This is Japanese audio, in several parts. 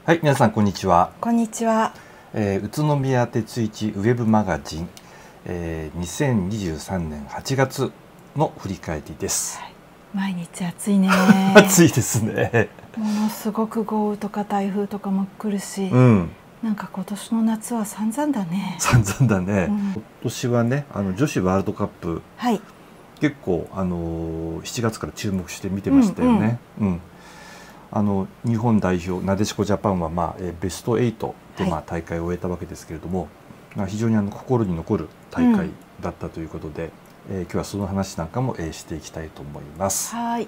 はい、皆さんこんにちは。 こんにちは。 宇都宮鉄一ウェブマガジン、2023年8月の振り返りです。 はい、毎日暑いね。 暑いですね。 ものすごく豪雨とか台風とかも来るし、なんか今年の夏は散々だね。 散々だね。今年はね、女子ワールドカップ、結構7月から注目して見てましたよね。日本代表なでしこジャパンは、ベスト8で、大会を終えたわけですけれども、非常に心に残る大会だったということで、今日はその話なんかも、していきたいと思います。はい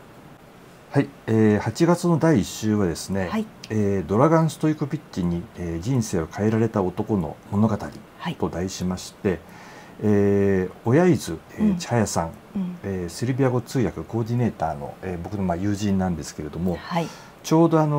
、8月の第1週はですね、ドラガン・ストイコビッチに、人生を変えられた男の物語と題しまして、親伊豆千早さん、セルビア語通訳コーディネーターの、僕の友人なんですけれども、ちょうど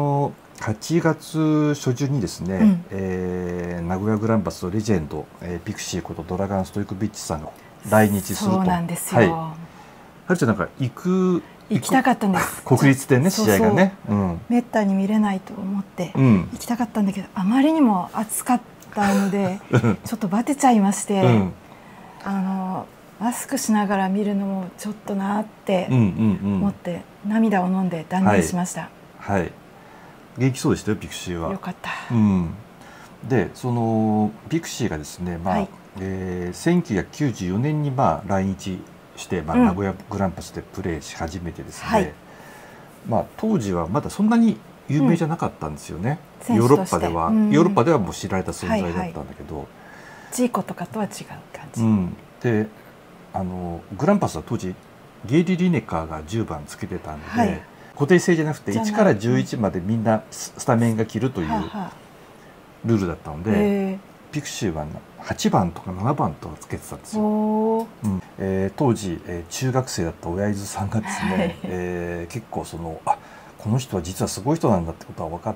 8月初旬にですね、名古屋グランパスのレジェンド、ピクシーことドラガン・ストイコビッチさんが来日すると。 そうなんですよ。 はるちゃんなんか行きたかったんです。 国立でね、試合がね。 めったに見れないと思って行きたかったんだけど、あまりにも暑かったのでちょっとバテちゃいまして、マスクしながら見るのもちょっとなって思って涙を飲んで断念しました。 はい、元気そうでしたよ、ピクシーは。 よかった。 で、そのピクシーがですね、1994年に来日して、名古屋グランパスでプレーし始めてですね、当時はまだそんなに有名じゃなかったんですよね。ヨーロッパではもう知られた存在だったんだけど、 ジーコとかとは違う感じ。 で、グランパスは当時ゲイリー・リネカーが10番つけてたんで、固定制じゃなくて1から11までみんなスタメンが切るというルールだったので、ピクシーは8番とか7番とかつけてたんですよ。当時中学生だった親伊豆さんがですね、結構この人は実はすごい人なんだってことが分かって、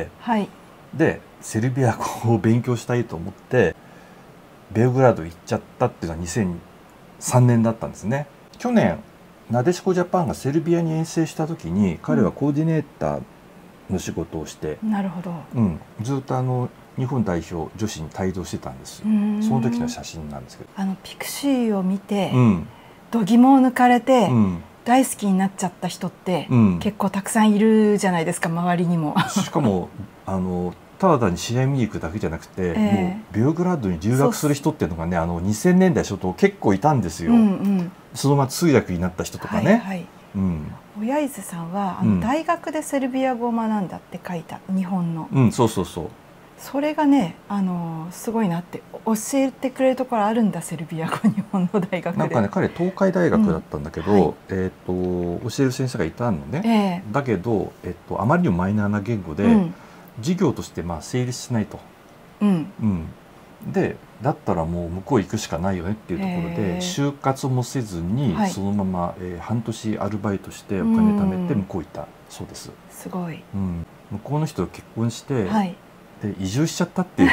でセルビア語を勉強したいと思ってベオグラード行っちゃったっていうのは2003年だったんですね。去年なでしこジャパンがセルビアに遠征した時に彼はコーディネーターの仕事をして、ずっと日本代表女子に帯同してたんです。その時の写真なんですけど、 ピクシーを見て度肝を抜かれて大好きになっちゃった人って結構たくさんいるじゃないですか、周りにも。 しかもただ単に試合見に行くだけじゃなくて、もうベオグラードに留学する人っていうのがね、2000年代初頭結構いたんですよ。そのまま通訳になった人とかね。 親伊豆さんは大学でセルビア語を学んだって書いた、日本の。それがね、すごいなって、教えてくれるところあるんだ、セルビア語、日本の大学で。 なんかね、彼東海大学だったんだけど、教える先生がいたのね。だけど、あまりにもマイナーな言語で、授業として成立しないと。で、だったらもう向こう行くしかないよねっていうところで、就活もせずにそのまま半年アルバイトしてお金貯めて向こう行ったそうです。 すごい。 向こうの人と結婚して、で移住しちゃったっていう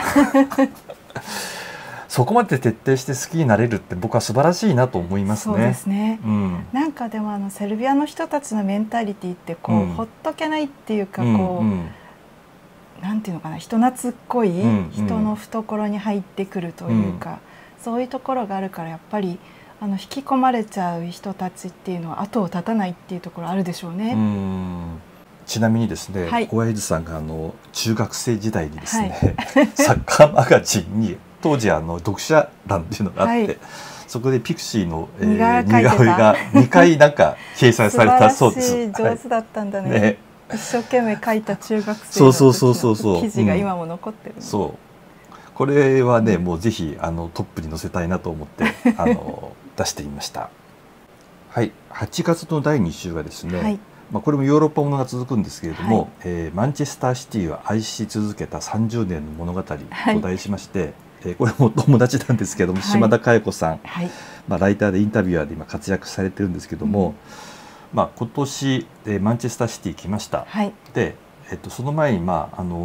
そこまで徹底して好きになれるって僕は素晴らしいなと思いますね。 そうですね。なんかでもセルビアの人たちのメンタリティってほっとけないっていうか、なんていうのかな、人懐っこい、人の懐に入ってくるというか、そういうところがあるから、やっぱり引き込まれちゃう人たちっていうのは後を絶たないっていうところあるでしょうね。 ちなみにですね、小江津さんが中学生時代にですね、サッカーマガジンに当時読者欄っていうのがあって、そこでピクシーの似顔絵が2回なんか掲載されたそうです。 上手だったんだね。一生懸命書いた中学生の時の記事が今も残ってる。 これはね、もうぜひトップに載せたいなと思って出してみました。はい、8月の第2週はですね、これもヨーロッパものが続くんですけれども、マンチェスターシティは愛し続けた30年の物語と題しまして、これも友達なんですけども、島田佳代子さん、ライターでインタビュアーで今活躍されてるんですけども、今年マンチェスターシティ来ました。で、その前にチ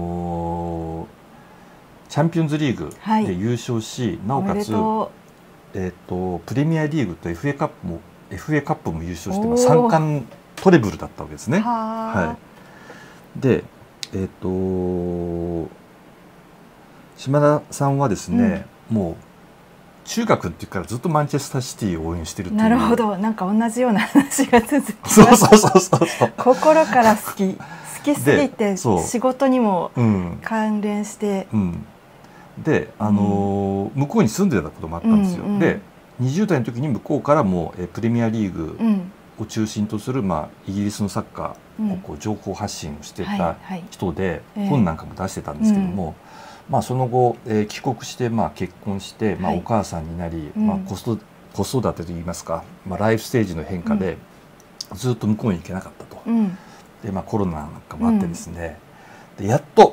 ャンピオンズリーグで優勝し、なおかつプレミアリーグと FA カップも優勝して、3冠トレブルだったわけですね。で、 島田さんはですね、もう中学の時からずっとマンチェスターシティを応援してるっていう。 なるほど、なんか同じような話が続きます。 そうそうそうそうそう。 心から好きすぎて仕事にも関連して、 で向こうに住んでたこともあったんですよ。で20代の時に向こうからもプレミアリーグを中心とする、イギリスのサッカーをこう情報発信をしてた人で、本なんかも出してたんですけども、その後、帰国して、結婚して、お母さんになり、子育てといいますか、ライフステージの変化で、ずっと向こうに行けなかったと。でコロナなんかもあってですね、でやっと、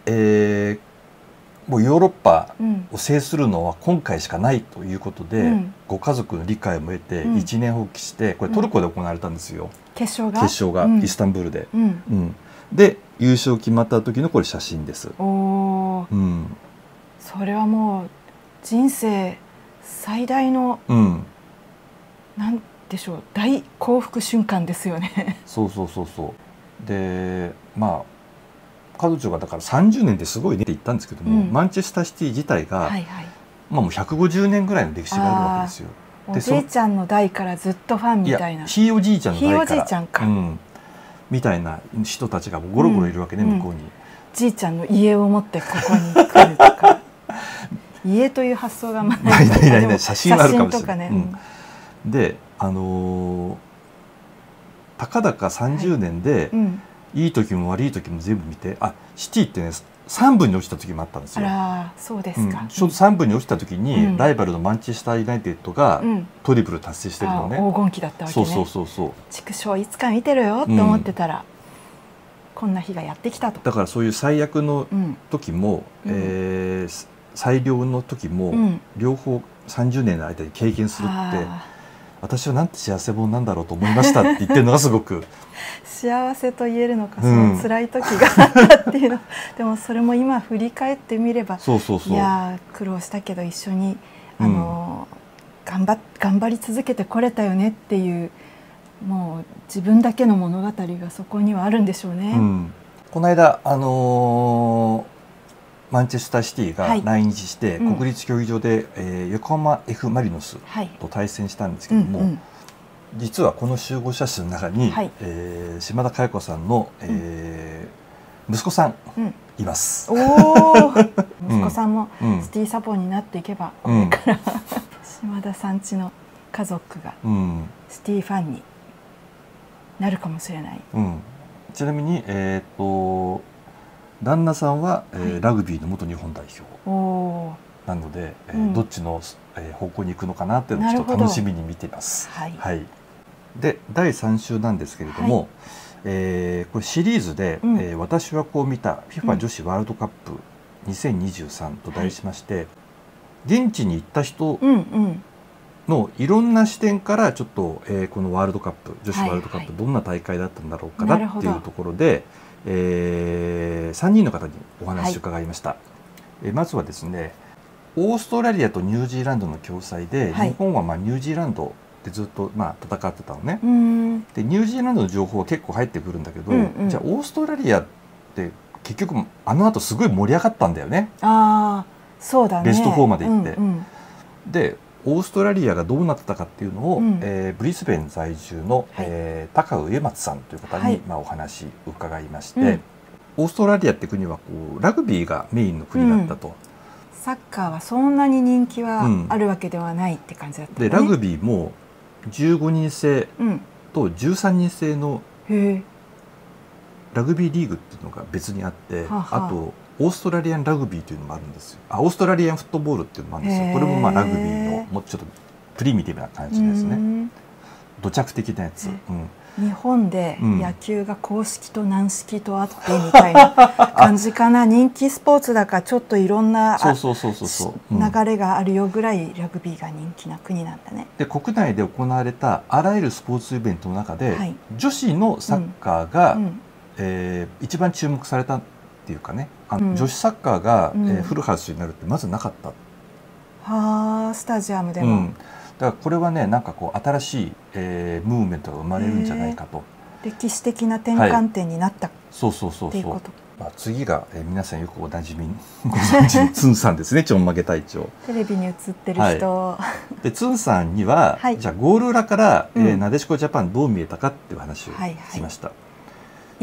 もうヨーロッパを制するのは今回しかないということで、ご家族の理解も得て一年放棄して、これトルコで行われたんですよ、決勝がイスタンブールで。で優勝決まった時のこれ写真です。 それはもう人生最大の、なんでしょう、大幸福瞬間ですよね。 そうで彼女がだから30年ですごいねって言ったんですけども、マンチェスターシティ自体が、もう150年ぐらいの歴史があるわけですよ。 おじいちゃんの代からずっとファンみたいな。 ひいおじいちゃんの代から。 ひいおじいちゃんか。 みたいな人たちがゴロゴロいるわけね、向こうに。 じいちゃんの家を持ってここに来るとか。家という発想がない写真はあるかもしれない。でたかだか30年で、いい時も悪い時も全部見て、シティってね3部に落ちた時もあったんですよ。 そうですか。 ちょうど3部に落ちた時に、ライバルのマンチェスターユナイテッドがトリプル達成してるのね。 黄金期だったわけね。畜生いつか見てるよと思ってたら、こんな日がやってきたと。 だからそういう最悪の時も、最良の時も、両方30年の間に経験するって、私はなんて幸せ者なんだろうと思いましたって言ってるのがすごく幸せと言えるのか、その辛い時があったっていうの、でもそれも今振り返ってみれば、いや苦労したけど一緒に頑張り続けてこれたよねっていう、もう自分だけの物語がそこにはあるんでしょうね。 この間マンチェスターシティが来日して、国立競技場で、横浜 F ・マリノスと対戦したんですけども、実はこの集合写真の中に、島田佳代子さんの、息子さんいます。 息子さんもシティサポになっていけば、これから島田さんちの家族がシティファンになるかもしれない。 ちなみに旦那さんは、ラグビーの元日本代表なので、どっちの、方向に行くのかなっていうのをちょっと楽しみに見ています。で第3週なんですけれども、これシリーズで、私はこう見た FIFA 女子ワールドカップ2023と題しまして、現地に行った人のいろんな視点からちょっと、このワールドカップ女子ワールドカップどんな大会だったんだろうかなっていうところで、3人の方にお話を伺いました。まずはですね、オーストラリアとニュージーランドの共催で、日本はニュージーランドでずっと戦ってたのね。でニュージーランドの情報は結構入ってくるんだけど、じゃあオーストラリアって結局後すごい盛り上がったんだよね。 そうだね。 ベスト4まで行って、でオーストラリアがどうなってたかっていうのを、ブリスベン在住の、高尾植松さんという方に、お話伺いまして、オーストラリアって国はこうラグビーがメインの国だったと。 サッカーはそんなに人気はあるわけではないって感じだったね。 でラグビーも15人制と13人制のラグビーリーグっていうのが別にあって、あとオーストラリアンラグビーというのもあるんですよ。オーストラリアンフットボールっていうのもあるんですよ。これもラグビーのもうちょっとプリミティブな感じですね。土着的なやつ。 日本で野球が公式と軟式とあってみたいな感じかな。人気スポーツだからちょっといろんな流れがあるよぐらいラグビーが人気な国なんだね。 で国内で行われたあらゆるスポーツイベントの中で、女子のサッカーが、一番注目されたっていうかね、女子サッカーが、フルハウスになるってまずなかった。 スタジアムでも。 だからこれはね、なんかこう新しい、ムーブメントが生まれるんじゃないかと。 歴史的な転換点になったそうそうそうそう。まあ、次が、皆さんよくおなじみご存知のツンさんですね。ちょんまげ隊長。 テレビに映ってる人。 はい、でツンさんには、はい、じゃあゴール裏から、なでしこジャパンどう見えたかっていう話をしました。はい、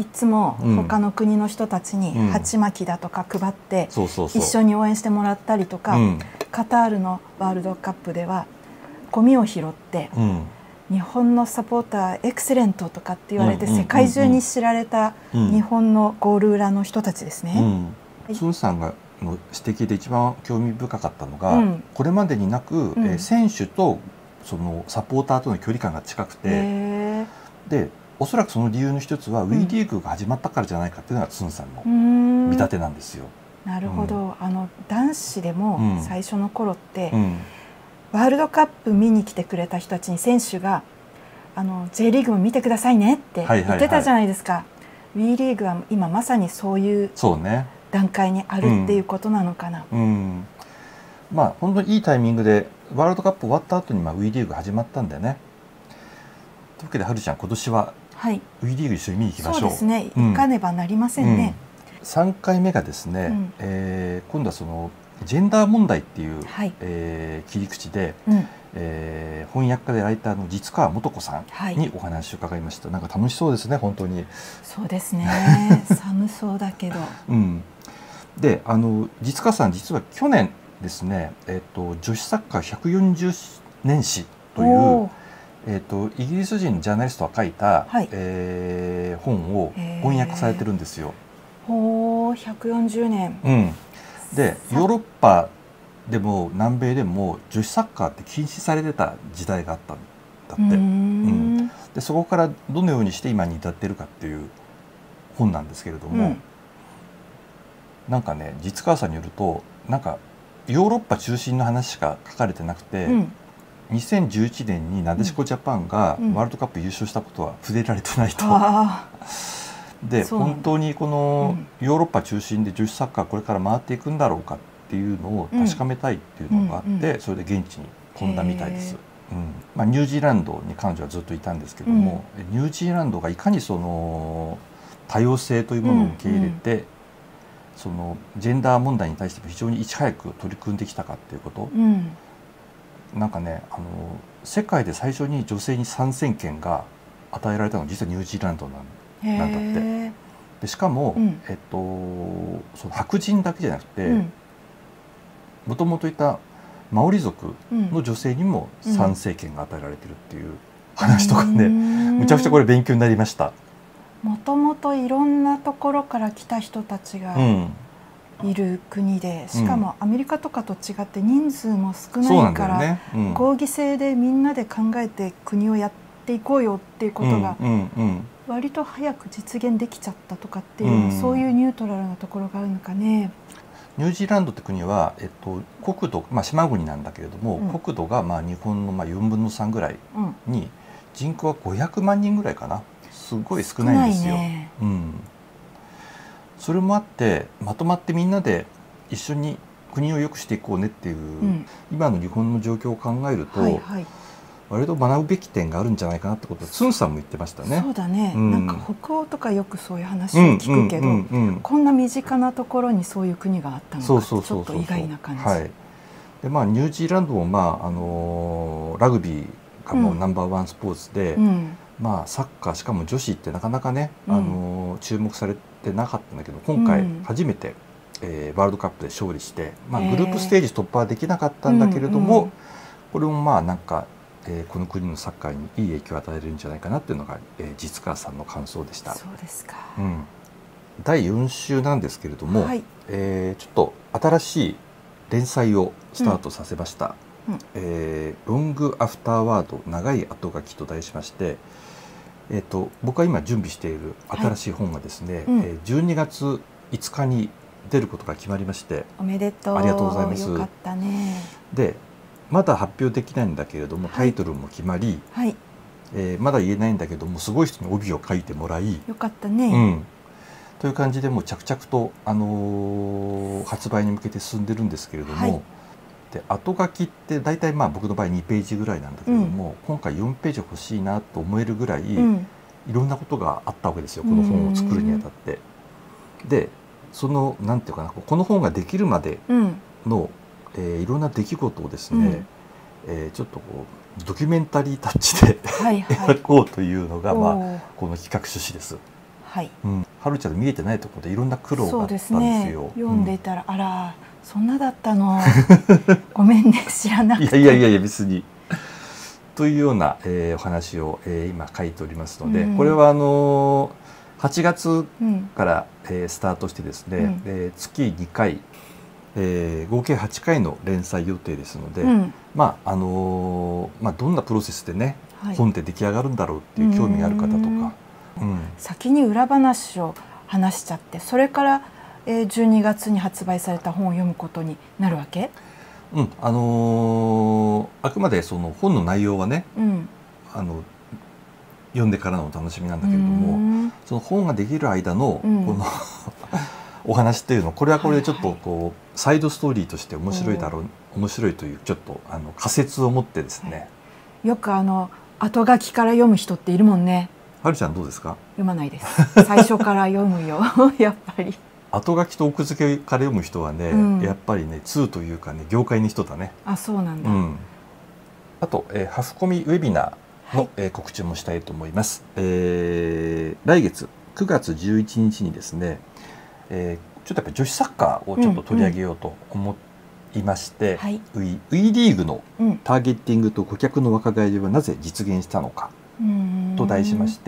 いつも他の国の人たちに鉢巻きだとか配って、一緒に応援してもらったりとか、カタールのワールドカップではゴミを拾って、日本のサポーターエクセレントとかって言われて世界中に知られた日本のゴール裏の人たちですね。 ツンさんがの指摘で一番興味深かったのが、これまでになく、選手とそのサポーターとの距離感が近くて、でおそらくその理由の一つは、WE リーグが始まったからじゃないかっていうのがツンさんの見立てなんですよ。 なるほど、男子でも最初の頃って、ワールドカップ見に来てくれた人たちに選手がJ リーグも見てくださいねって言ってたじゃないですか。WE リーグは今まさにそういう段階にあるっていうことなのかな。 まあ本当にいいタイミングでワールドカップ終わった後にWE リーグ始まったんだよね。というわけではるちゃん、今年は WE リーグ一緒に見に行きましょう。 そうですね、行かねばなりませんね。 3回目がですね、今度はそのジェンダー問題っていう、切り口で、翻訳家でライターの実川素子さんにお話を伺いました。なんか楽しそうですね、本当に。 そうですね、寒そうだけど。 で、実川さん、実は去年ですね、女子サッカー140年史という、イギリス人のジャーナリストが書いた、本を翻訳されてるんですよ。 140年。 でヨーロッパでも南米でも女子サッカーって禁止されてた時代があったんだって。でそこからどのようにして今に至っているかっていう本なんですけれども、なんかね、実川さんによると、なんかヨーロッパ中心の話しか書かれてなくて、2011年になでしこジャパンがワールドカップ優勝したことは触れられてないと。で本当にこのヨーロッパ中心で女子サッカーこれから回っていくんだろうかっていうのを確かめたいっていうのがあって、それで現地に飛んだみたいです。ニュージーランドに彼女はずっといたんですけども、ニュージーランドがいかにその多様性というものを受け入れて、そのジェンダー問題に対しても非常にいち早く取り組んできたかっていうこと、なんかね、世界で最初に女性に参戦権が与えられたのは実はニュージーランドなんだって。でしかも、その白人だけじゃなくて、もともといたマオリ族の女性にも参政権が与えられてるっていう話とかね、むちゃくちゃこれ勉強になりました。 もともといろんなところから来た人たちがいる国で、しかもアメリカとかと違って人数も少ないから、合議制でみんなで考えて国をやっていこうよっていうことが割と早く実現できちゃったとかっていう、そういうニュートラルなところがあるのかね。 ニュージーランドって国は、国土、島国なんだけれども、国土が日本の4分の3ぐらいに、人口は500万人ぐらいかな。すごい少ないんですよ。それもあってまとまってみんなで一緒に国を良くしていこうねっていう、今の日本の状況を考えると、割と学ぶべき点があるんじゃないかなってことをツンさんも言ってましたね。 そうだね、なんか北欧とかよくそういう話を聞くけど、こんな身近なところにそういう国があったのかってちょっと意外な感じ。でニュージーランドもラグビーがもうナンバーワンスポーツで、サッカーしかも女子ってなかなかね、注目されてなかったんだけど、今回初めて、ワールドカップで勝利して、グループステージ突破はできなかったんだけれども、これもなんか、この国のサッカーにいい影響を与えるんじゃないかなっていうのが、実川さんの感想でした。 そうですか。 第4週なんですけれども、ちょっと新しい連載をスタートさせました。ロングアフターワード、長い後書きと題しまして、僕が今準備している新しい本がですね、12月5日に出ることが決まりまして、 おめでとう。 ありがとうございます。 よかったね。 でまだ発表できないんだけれども、タイトルも決まり、まだ言えないんだけども、すごい人に帯を書いてもらい、 よかったね、 という感じでもう着々と、発売に向けて進んでるんですけれども、で後書きって大体僕の場合2ページぐらいなんだけれども、今回4ページ欲しいなと思えるぐらい、 いろんなことがあったわけですよ、この本を作るにあたって。でそのなんていうかな、この本ができるまでの、いろんな出来事をですね、ちょっとこうドキュメンタリータッチで描こうというのが、この企画趣旨です。はい、はるちゃんの見えてないところでいろんな苦労があったんですよ。 読んでいたら、あらそんなだったのごめんね知らなくて。 いや別にというような、お話を、今書いておりますので、これは8月から、スタートしてですね、月2回、合計8回の連載予定ですので、どんなプロセスでね、本って出来上がるんだろうっていう興味がある方とか、 先に裏話を話しちゃって、それから、12月に発売された本を読むことになるわけ？ あくまでその本の内容はね、読んでからのお楽しみなんだけれども、その本ができる間のこのお話っていうの、これはこれでちょっとこうサイドストーリーとして面白いだろう、面白いというちょっと仮説を持ってですね、 よく後書きから読む人っているもんね。 はるちゃんどうですか？ 読まないです。最初から読むよやっぱり。 後書きと奥付けから読む人はね、やっぱりね通というかね、業界の人だね。 あ、そうなんだ。 あと、ハフコミウェビナーの、告知もしたいと思います。来月9月11日にですね、ちょっとやっぱり女子サッカーをちょっと取り上げようと思いまして、WEリーグのターゲッティングと顧客の若返りはなぜ実現したのかと題しまして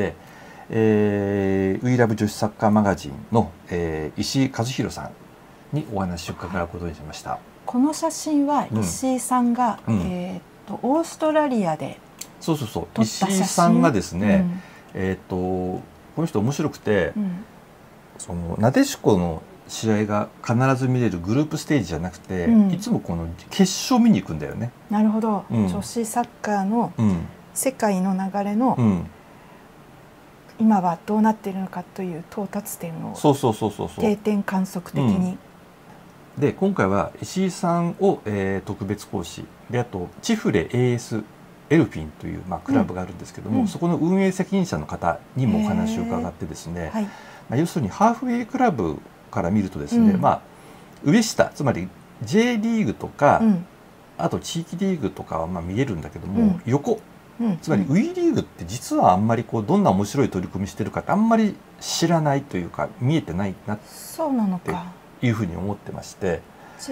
、WEラブ女子サッカーマガジンの、石井和弘さんにお話を伺うことにしました。 この写真は石井さんが、オーストラリアでそう石井さんがですね、この人面白くて、そのなでしこの試合が必ず見れるグループステージじゃなくて、いつもこの決勝見に行くんだよね。 なるほど、女子サッカーの世界の流れの、今はどうなっているのかという到達点を定点観測的に。 で今回は石井さんを、特別講師で、あとチフレ AS エルフィンという、クラブがあるんですけども、そこの運営責任者の方にもお話を伺ってですね、要するにハーフウェイクラブから見るとですね、上下つまり J リーグとか、あと地域リーグとかは見えるんだけども、横つまり WE リーグって実はあんまりこうどんな面白い取り組みしてるかってあんまり知らないというか見えてないなっていうふうに思ってまして、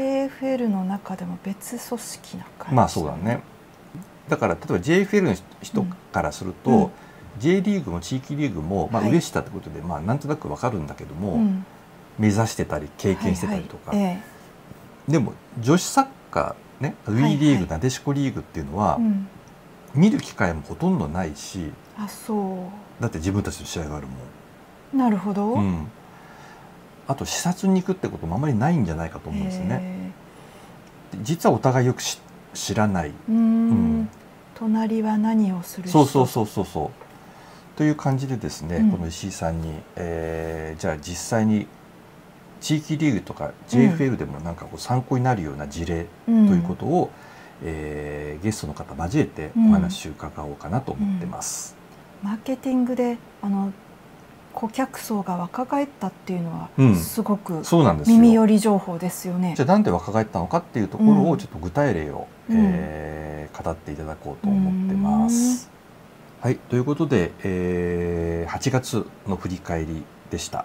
JFL の中でも別組織な感じ。 そうだね。だから例えば JFL の人からすると、J リーグも地域リーグも、上下ってことでなんとなくわかるんだけども、目指してたり経験してたりとか、でも女子サッカーね、WE リーグ、なでしこリーグっていうのは、見る機会もほとんどないし、だって自分たちの試合があるもん。なるほど。 あと視察に行くってこともあまりないんじゃないかと思うんですね。実はお互いよく知らない。 隣は何をする人。そうという感じでですね、この石井さんに、じゃあ実際に地域リーグとか JFL でもなんかこう参考になるような事例ということを、ゲストの方交えてお話を伺おうかなと思ってます。 マーケティングで顧客層が若返ったっていうのはすごく耳寄り情報ですよね。 じゃあなんで若返ったのかっていうところをちょっと具体例を、語っていただこうと思ってます。はい、ということで、8月の振り返りでした。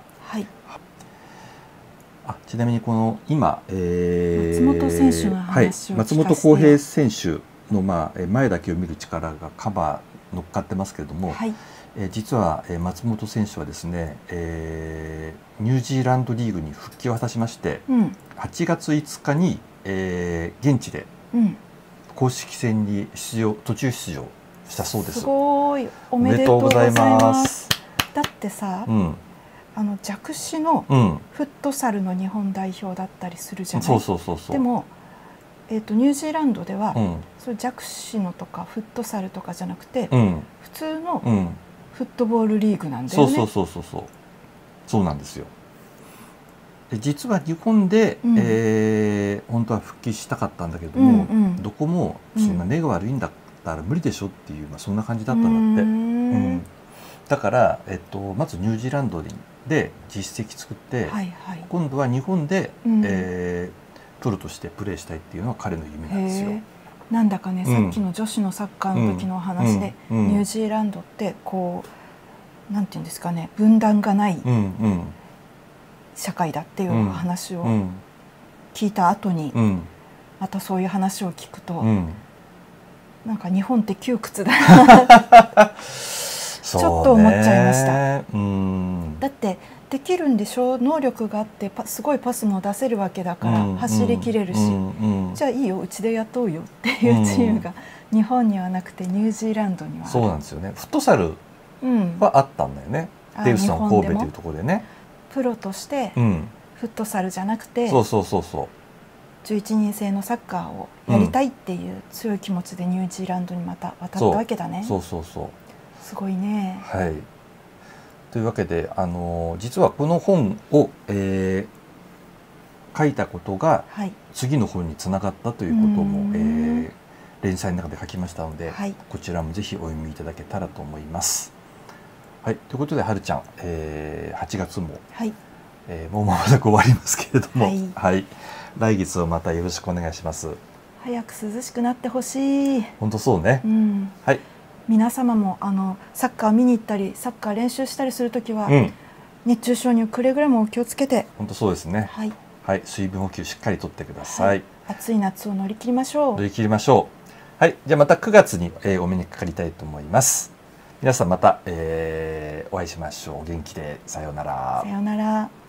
ちなみにこの今、 松本選手の話を松本幸平選手の、前だけを見る力がカバー乗っかってますけれども、実は、松本選手はですね、ニュージーランドリーグに復帰を果たしまして、8月5日に、現地で公式戦に途中出場したそうです。 すごい、おめでとうございます。だってさ、弱視のフットサルの日本代表だったりするじゃない。でも、ニュージーランドでは、そういう弱視のとかフットサルとかじゃなくて、普通のフットボールリーグなんだよね。 そうなんですよ。実は日本で、本当は復帰したかったんだけども、どこもそんな目が悪いんだったら無理でしょっていう、そんな感じだったんだって。 だから、まずニュージーランドで実績作って、はいはい、今度は日本で、プロとしてプレーしたいっていうのは彼の夢なんですよ。 なんだかね、さっきの女子のサッカーの時の話で、ニュージーランドってこうなんていうんですかね、分断がない社会だっていう話を聞いた後に、またそういう話を聞くと、なんか日本って窮屈だなちょっと思っちゃいました。だってできるんでしょ、能力があってすごいパスも出せるわけだから、走りきれるし、じゃあいいようちで雇うよっていうチームが日本にはなくてニュージーランドにはある。 そうなんですよね。フットサルはあったんだよね、デウスの神戸というところでね。 プロとしてフットサルじゃなくて、 そうそうそうそう、 11人制のサッカーをやりたいっていう強い気持ちでニュージーランドにまた渡ったわけだね。 そうそうそう、 すごいね。 はい。というわけで、実はこの本を、書いたことが次の本につながったということも、連載の中で書きましたので、はい、こちらもぜひお読みいただけたらと思います。はい、ということで、はるちゃん、8月も、はい、もう間もなく終わりますけれども、はい、はい、来月をまたよろしくお願いします。 早く涼しくなってほしい。 本当そうね。はい。 皆様もサッカー見に行ったりサッカー練習したりするときは、熱中症にくれぐれもお気をつけて。 本当そうですね。はい、はい、水分補給しっかりとってください。はい、 暑い夏を乗り切りましょう。 乗り切りましょう。はい、じゃあまた9月に、お目にかかりたいと思います。皆さんまた、お会いしましょう。元気でさようなら。 さようなら。